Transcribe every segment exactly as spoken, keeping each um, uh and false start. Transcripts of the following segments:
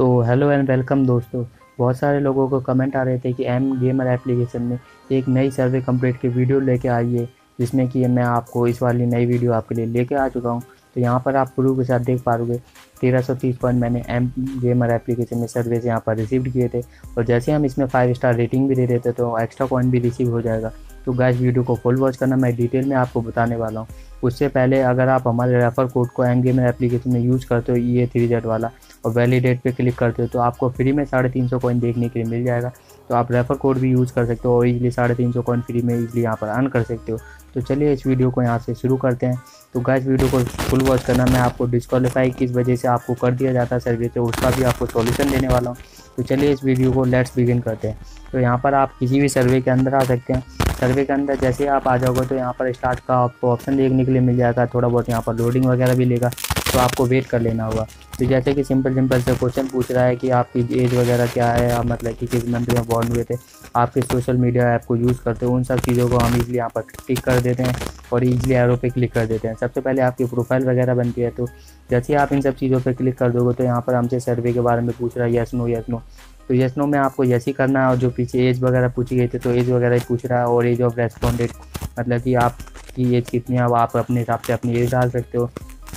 तो hello and welcome दोस्तों। बहुत सारे लोगों को कमेंट आ रहे थे कि एम गेमर एप्लीकेशन में एक नई सर्वे कंप्लीट की वीडियो लेके आई है, जिसमें कि मैं आपको इस वाली नई वीडियो आपके लिए लेके आ चुका हूं। तो यहाँ पर आप प्रूफ के साथ देख पाओगे तेरह सौ तीस पॉइंट मैंने एम गेमर एप्लीकेशन में सर्वे से यहाँ पर रिसीव किए थे। और जैसे हम इसमें फाइव स्टार रेटिंग भी दे देते तो एक्स्ट्रा कॉइन भी रिसीव हो जाएगा। तो गाइस वीडियो को फुल वॉच करना, मैं डिटेल में आपको बताने वाला हूँ। उससे पहले अगर आप हमारे रेफर कोड को एम गेमर एप्लीकेशन में यूज़ करते हो ई ए थ्री जेड वाला और वैलिडेट पे क्लिक करते हो तो आपको फ्री में साढ़े तीन सौ कॉइन देखने के लिए मिल जाएगा। तो आप रेफर कोड भी यूज़ कर सकते हो और इजीली साढ़े तीन सौ कॉइन फ्री में इजीली यहाँ पर अर्न कर सकते हो। तो चलिए इस वीडियो को यहाँ से शुरू करते हैं। तो गाइस वीडियो को फुल वॉच करना, मैं आपको डिस्क्वालीफाई किस वजह से आपको कर दिया जाता है सर्वे से उसका भी आपको सॉल्यूशन देने वाला हूँ। तो चलिए इस वीडियो को लेट्स बिगिन करते हैं। तो यहाँ पर आप किसी भी सर्वे के अंदर आ सकते हैं। सर्वे के अंदर जैसे आप आ जाओगे तो यहाँ पर स्टार्ट का आपको ऑप्शन देखने के लिए मिल जाएगा। थोड़ा बहुत यहाँ पर लोडिंग वगैरह भी लेगा तो आपको वेट कर लेना होगा। तो जैसे कि सिंपल सिंपल से क्वेश्चन पूछ रहा है कि आपकी एज वगैरह क्या है, आप मतलब कि किस मंथ में बॉर्न हुए थे, आप किस सोशल मीडिया ऐप को यूज़ करते हो, उन सब चीज़ों को हम इजीली यहाँ पर टिक कर देते हैं और इजीली एरो पे क्लिक कर देते हैं। सबसे पहले आपकी प्रोफाइल वगैरह बनती है। तो जैसे ही आप इन सब चीज़ों पर क्लिक कर दोगे तो यहाँ पर हमसे सर्वे के बारे में पूछ रहा है यस नो यस नो। तो यस नो में आपको यस ही करना है। और जो पीछे एज वगैरह पूछी गई थी तो एज वगैरह ही पूछ रहा है और एज ऑफ रेस्पॉन्डेंट मतलब कि आपकी एज कितनी है, आप अपने हिसाब से अपनी एज डाल सकते हो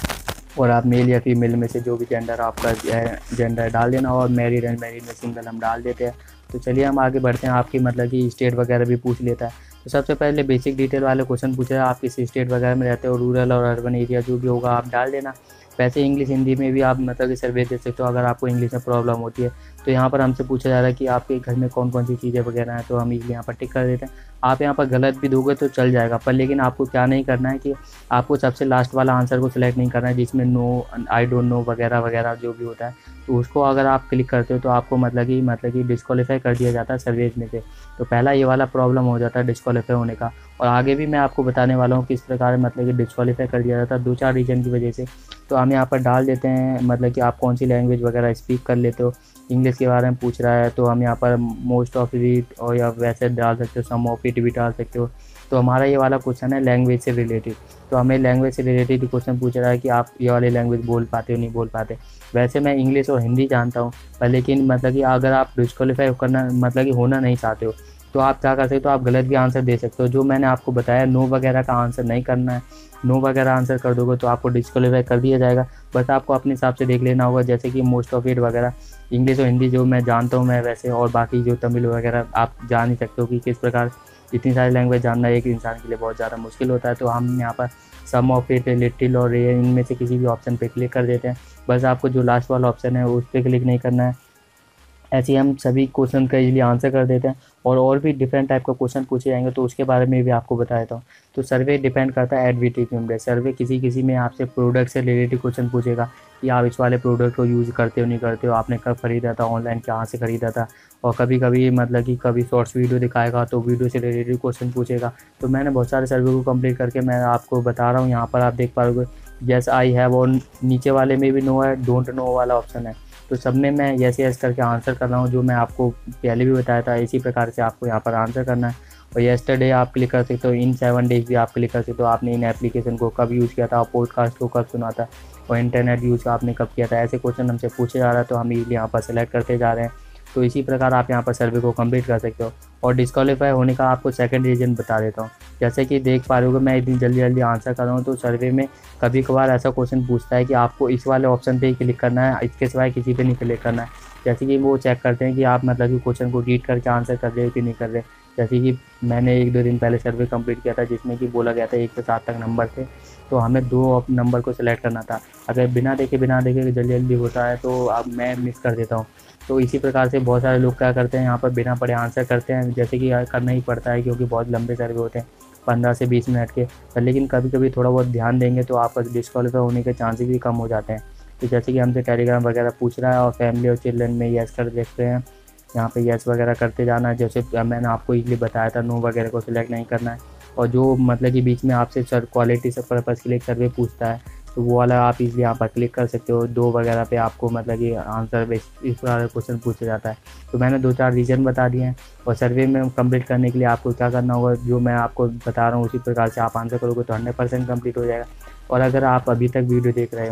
और आप मेल या फीमेल में से जो भी जेंडर आपका जेंडर डाल देना और मैरिड एंड मैरिड में सिंगल हम डाल देते हैं। तो चलिए हम आगे बढ़ते हैं। आपकी मतलब कि स्टेट वगैरह भी पूछ लेता है। तो सबसे पहले बेसिक डिटेल वाले क्वेश्चन पूछ रहा है आप किस स्टेट वगैरह में रहते हो, रूरल और अर्बन एरिया जो भी होगा आप डाल देना। वैसे इंग्लिश हिंदी में भी आप मतलब कि सर्वे दे सकते हो अगर आपको इंग्लिश में प्रॉब्लम होती है। तो यहाँ पर हमसे पूछा जा रहा है कि आपके घर में कौन कौन सी चीज़ें वगैरह हैं, तो हम इसीलिए यहाँ पर टिक कर देते हैं। आप यहाँ पर गलत भी दोगे तो चल जाएगा, पर लेकिन आपको क्या नहीं करना है कि आपको सबसे लास्ट वाला आंसर को सिलेक्ट नहीं करना है जिसमें नो आई डोंट नो वगैरह वगैरह जो भी होता है। तो उसको अगर आप क्लिक करते हो तो आपको मतलब कि मतलब कि डिस्क्वालीफाई कर दिया जाता है सर्विस में से। तो पहला ये वाला प्रॉब्लम हो जाता है डिस्क्वालीफाई होने का। और आगे भी मैं आपको बताने वाला हूँ किस प्रकार मतलब कि डिस्क्वालीफाई कर दिया जाता है दो चार रीजन की वजह से। तो हम यहाँ पर डाल देते हैं मतलब कि आप कौन सी लैंग्वेज वगैरह स्पीक कर लेते हो। इंग्लिश के बारे में पूछ रहा है तो हम यहाँ पर मोस्ट ऑफ इट और या वैसे डाल सकते हो, सम ऑफ इट भी डाल सकते हो। तो हमारा ये वाला क्वेश्चन है लैंग्वेज से रिलेटेड। तो हमें लैंग्वेज से रिलेटेड क्वेश्चन पूछ रहा है कि आप ये वाली लैंग्वेज बोल पाते हो नहीं बोल पाते। वैसे मैं इंग्लिश और हिंदी जानता हूँ, पर लेकिन मतलब कि अगर आप डिस्क्वालीफाई करना मतलब कि होना नहीं चाहते हो तो आप क्या कर सकते हो, आप गलत भी आंसर दे सकते हो। जो मैंने आपको बताया नो वगैरह का आंसर नहीं करना है। नो वगैरह आंसर कर दोगे तो आपको डिस्क्वालीफाई कर दिया जाएगा। बस आपको अपने हिसाब से देख लेना होगा, जैसे कि मोस्ट ऑफ इट वगैरह इंग्लिश और हिंदी जो मैं जानता हूँ मैं वैसे, और बाकी जो तमिल वगैरह आप जान ही सकते हो कि किस प्रकार इतनी सारी लैंग्वेज जानना एक इंसान के लिए बहुत ज़्यादा मुश्किल होता है। तो हम यहाँ पर सम ऑफ इट, लिटिल और रेयर इनमें से किसी भी ऑप्शन पे क्लिक कर देते हैं। बस आपको जो लास्ट वाला ऑप्शन है उस पर क्लिक नहीं करना है। ऐसे ही हम सभी क्वेश्चन का इजीली आंसर कर देते हैं। और और भी डिफरेंट टाइप का क्वेश्चन पूछे जाएंगे तो उसके बारे में भी आपको बता देता हूँ। तो सर्वे डिपेंड करता है एडवर्टीजमेंट पे। सर्वे किसी किसी में आपसे प्रोडक्ट से रिलेटेड क्वेश्चन पूछेगा कि आप इस वाले प्रोडक्ट को यूज़ करते हो नहीं करते हो, आपने कब खरीदा था, ऑनलाइन कहाँ से खरीदा था। और कभी कभी मतलब कि कभी शॉर्ट्स वीडियो दिखाएगा तो वीडियो से रिलेटेड क्वेश्चन पूछेगा। तो मैंने बहुत सारे सर्वे को कंप्लीट करके मैं आपको बता रहा हूँ। यहाँ पर आप देख पाओगे यस आई हैव और नीचे वाले में भी नो है, डोंट नो वाला ऑप्शन है। तो सब में मैं यस यस करके आंसर कर रहा हूँ, जो मैं आपको पहले भी बताया था। इसी प्रकार से आपको यहाँ पर आंसर करना है। और येस्टरडे आप क्लिक कर सकते हो, इन सेवन डेज भी आप क्लिक कर सकते हो, आपने इन एप्लीकेशन को कब यूज़ किया था, पॉडकास्ट को कब सुना था और इंटरनेट यूज़ आपने कब किया था। ऐसे क्वेश्चन हमसे पूछे जा रहा है तो हम इजीली यहाँ पर सेलेक्ट करते जा रहे हैं। तो इसी प्रकार आप यहाँ पर सर्वे को कंप्लीट कर सकते हो। और डिस्क्वालीफाई होने का आपको सेकंड रीजन बता देता हूँ। जैसे कि देख पा रहे हो मैं इतनी जल्दी जल्दी आंसर कर रहा हूँ तो सर्वे में कभी कभार ऐसा क्वेश्चन पूछता है कि आपको इस वाले ऑप्शन पे ही क्लिक करना है, इसके सिवाय किसी पे नहीं क्लिक करना है। जैसे कि वो चेक करते हैं कि आप मतलब कि क्वेश्चन को रीड करके आंसर कर रहे हो कि नहीं कर रहे। जैसे कि मैंने एक दो दिन पहले सर्वे कंप्लीट किया था जिसमें कि बोला गया था एक से सात तक नंबर थे, तो हमें दो नंबर को सिलेक्ट करना था। अगर बिना देखे बिना देखे जल्दी जल्दी होता है तो अब मैं मिस कर देता हूँ। तो इसी प्रकार से बहुत सारे लोग क्या करते हैं यहाँ पर बिना पढ़े आंसर करते हैं, जैसे कि करना ही पड़ता है क्योंकि बहुत लंबे सर्वे होते हैं पंद्रह से बीस मिनट के। पर लेकिन कभी कभी थोड़ा बहुत ध्यान देंगे तो आपका डिस्क्वालीफाई होने के चांसेस भी कम हो जाते हैं। तो जैसे कि हमसे टेलीग्राम वगैरह पूछ रहा है और फैमिली और चिल्ड्रन में यस कर देखते हैं, यहाँ पे यस वगैरह करते जाना है। जैसे मैंने आपको इजीली बताया था नो वगैरह को सिलेक्ट नहीं करना है। और जो मतलब कि बीच में आपसे सर क्वालिटी से पर्पज़ के लिए सर्वे पूछता है तो वो वाला आप इजीली यहाँ पर क्लिक कर सकते हो। दो वगैरह पे आपको मतलब कि आंसर इस प्रकार क्वेश्चन पूछा जाता है। तो मैंने दो चार रीजन बता दिए हैं। और सर्वे में कंप्लीट करने के लिए आपको क्या करना होगा, जो मैं आपको बता रहा हूँ उसी प्रकार से आप आंसर करोगे तो हंड्रेड परसेंट कम्प्लीट हो जाएगा। और अगर आप अभी तक वीडियो देख रहे हो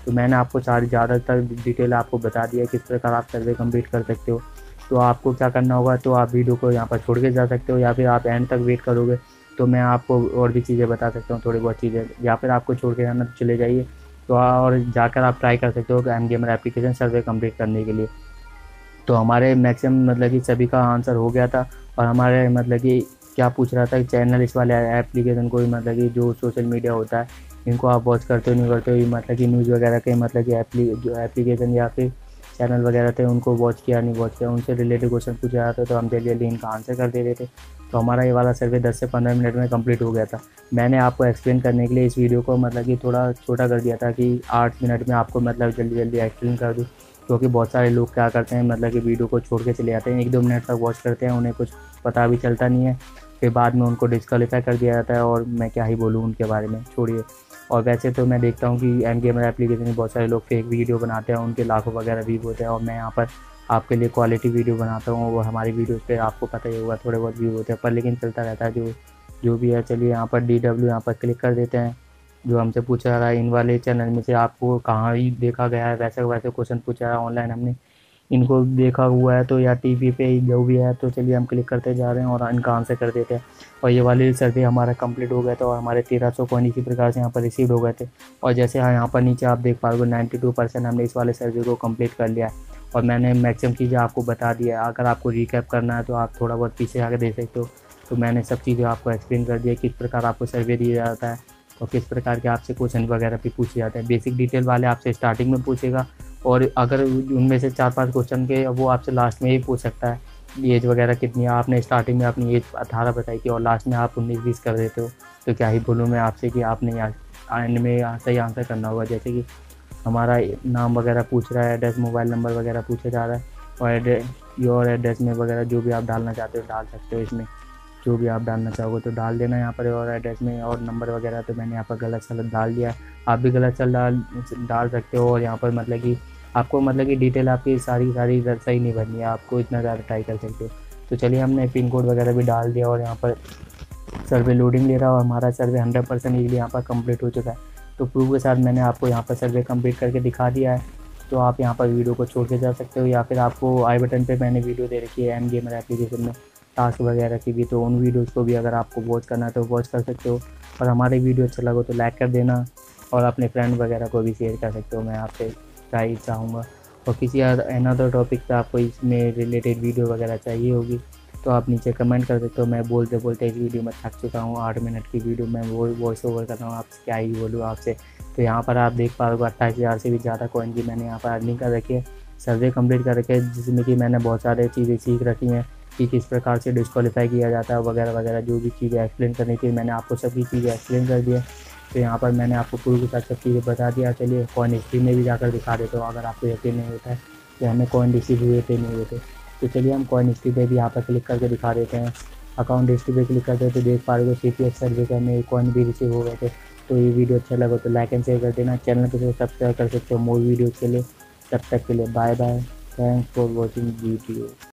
तो मैंने आपको सारी ज़्यादातर डिटेल आपको बता दिया किस प्रकार आप सर्वे कंप्लीट कर सकते हो। तो आपको क्या करना होगा, तो आप वीडियो को यहाँ पर छोड़ के जा सकते हो, या फिर आप एंड तक वेट करोगे तो मैं आपको और भी चीज़ें बता सकता हूँ, थोड़ी बहुत चीज़ें, या फिर आपको छोड़ के जाना तो चले जाइए। तो और जाकर आप ट्राई कर सकते हो कि M gamer application survey complete करने के लिए। तो हमारे मैक्सिमम मतलब कि सभी का आंसर हो गया था। और हमारे मतलब कि क्या पूछ रहा था कि चैनल इस वाले एप्लीकेशन को मतलब कि जो सोशल मीडिया होता है इनको आप वॉच करते हो नहीं करते हो, मतलब कि न्यूज़ वगैरह के मतलब कि एप्ली जो एप्लीकेशन या फिर चैनल वगैरह थे उनको वॉच किया नहीं वॉच किया, उनसे रिलेटेड क्वेश्चन पूछा जाता था तो हम जल्दी जल्दी इनका आंसर कर दे रहे थे। तो हमारा ये वाला सर्वे दस से पंद्रह मिनट में कंप्लीट हो गया था। मैंने आपको एक्सप्लेन करने के लिए इस वीडियो को मतलब कि थोड़ा छोटा कर दिया था कि आठ मिनट में आपको मतलब जल्दी जल्दी एक्सप्लेन कर दूँ, क्योंकि बहुत सारे लोग क्या करते हैं मतलब कि वीडियो को छोड़ के चले जाते हैं, एक दो मिनट तक वॉच करते हैं, उन्हें कुछ पता भी चलता नहीं है, फिर बाद में उनको डिस्क्वालीफाई कर दिया जाता है। और मैं क्या ही बोलूँ उनके बारे में, छोड़िए। और वैसे तो मैं देखता हूँ कि एम गेमर एप्लीकेशन में बहुत सारे लोग फेक वीडियो बनाते हैं, उनके लाखों वगैरह व्यू होते हैं, और मैं यहाँ पर आपके लिए क्वालिटी वीडियो बनाता हूँ। वो हमारी वीडियोस पे आपको पता ही होगा थोड़े बहुत व्यू होते हैं, पर लेकिन चलता रहता है जो जो भी है। चलिए यहाँ पर डी डब्ल्यू यहाँ पर क्लिक कर देते हैं। जो हमसे पूछा रहा है इन वाले चैनल में से आपको कहाँ ही देखा गया है, वैसे वैसे क्वेश्चन पूछा है ऑनलाइन, हमने इनको देखा हुआ है तो या टीवी पे जो भी है। तो चलिए हम क्लिक करते जा रहे हैं और इनका आंसर कर देते हैं। और ये वाली सर्वे हमारा कंप्लीट हो गया था और हमारे तेरह सौ कॉइन इसी प्रकार से यहाँ पर रिसीव हो गए थे। और जैसे हाँ यहाँ पर नीचे आप देख पा रहे हो नाइन्टी टू परसेंट हमने इस वाले सर्वे को कंप्लीट कर लिया है। और मैंने मैक्सिमम चीज़ें आपको बता दिया है। अगर आपको रिकैप करना है तो आप थोड़ा बहुत पीछे आके देख सकते हो। तो मैंने सब चीज़ें आपको एक्सप्लेन कर दिया किस प्रकार आपको सर्वे दिया जाता है और किस प्रकार के आपसे क्वेश्चन वगैरह भी पूछे जाते हैं। बेसिक डिटेल वाले आपसे स्टार्टिंग में पूछेगा, और अगर उनमें से चार पांच क्वेश्चन के वो आपसे लास्ट में ही पूछ सकता है एज वगैरह कितनी है। आपने स्टार्टिंग में अपनी एज अठारह बताई थी और लास्ट में आप उन्नीस बीस कर देते हो, तो क्या ही बोलूँ मैं आपसे कि आपने एंड में सही आंसर करना होगा। जैसे कि हमारा नाम वगैरह पूछ रहा है, एड्रेस मोबाइल नंबर वगैरह पूछा जा रहा है, और एड्रेस योर एड्रेस में वगैरह जो भी आप डालना चाहते हो डाल सकते हो, इसमें जो भी आप डालना चाहोगे तो डाल देना यहाँ पर। और एड्रेस में और नंबर वगैरह तो मैंने यहाँ पर गलत सलत डाल दिया है, आप भी गलत सल डाल डाल सकते हो। और यहाँ पर मतलब कि आपको मतलब कि डिटेल आपकी सारी सारी सही नहीं भरनी है, आपको इतना ज़्यादा ट्राई कर सकते हो। तो चलिए हमने पिन कोड वगैरह भी डाल दिया और यहाँ पर सर्वे लोडिंग ले रहा है और हमारा सर्वे हंड्रेड परसेंट इजीली यहाँ पर कंप्लीट हो चुका है। तो प्रूफ के साथ मैंने आपको यहाँ पर सर्वे कंप्लीट करके दिखा दिया है। तो आप यहाँ पर वीडियो को छोड़ के जा सकते हो, या फिर आपको आई बटन पे मैंने वीडियो दे रखी है एम गेमर एप्लीकेशन में टास्क वगैरह की भी, तो उन वीडियोज़ को भी अगर आपको वॉच करना है तो वॉच कर सकते हो। और हमारे वीडियो अच्छा लगा तो लाइक कर देना और अपने फ्रेंड वगैरह को भी शेयर कर सकते हो, मैं आपसे ट्राई चाहूँगा। और किसी अनदर टॉपिक पे आपको इसमें रिलेटेड वीडियो वगैरह चाहिए होगी तो आप नीचे कमेंट कर सकते हो। मैं बोलते बोलते इस वीडियो में थक चुका हूँ, आठ मिनट की वीडियो मैं वो वॉइस ओवर कर रहा हूँ, आपसे क्या ही बोलूँ आपसे। तो यहाँ पर आप देख पा रहे हो अट्ठाईस हज़ार से भी ज़्यादा कॉइन की मैंने यहाँ पर अर्निंग कर रखी है, सर्वे कंप्लीट कर रखे है, जिसमें कि मैंने बहुत सारे चीज़ें सीख रखी हैं कि किस प्रकार से डिस्क्वालीफाई किया जाता है वगैरह वगैरह, जो भी चीज़ें एक्सप्लेन करनी थी मैंने आपको सभी चीज़ें एक्सप्लेन कर दिया। तो यहाँ पर मैंने आपको पूरी के साथ सब चीज़ें बता दिया। चलिए कॉइन हिस्ट्री में भी जाकर दिखा देता हूँ अगर आपको यकीन नहीं होता है कि हमें कॉइन रिसीव हुए थे नहीं हुए थे। तो चलिए हम कॉइन हिस्ट्री पे भी यहाँ पर क्लिक करके दिखा देते हैं। अकाउंट हिस्ट्री पे क्लिक करते हैं तो देख पा रहे हो सी पी एस सर्वे का में कॉइन भी रिसीव हो गए थे। तो ये वीडियो अच्छा लगा तो लाइक एंड शेयर कर देना, चैनल को सब्सक्राइब कर सकते हो मोर वीडियोज़ के लिए। तब तक के लिए bye bye, thanks for watching video.